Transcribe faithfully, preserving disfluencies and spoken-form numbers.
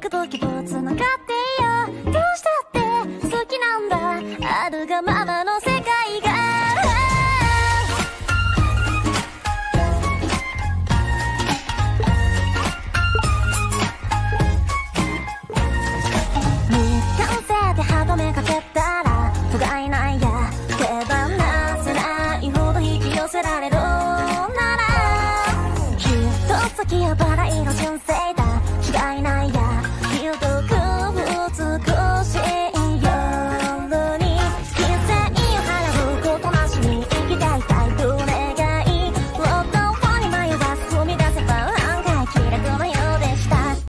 くと希望つながっていよう。どうしたって好きなんだ、あるがままの世界が。歯止めかけたら不甲斐ないや、手放せないほど引き寄せられるなら、きっと先やば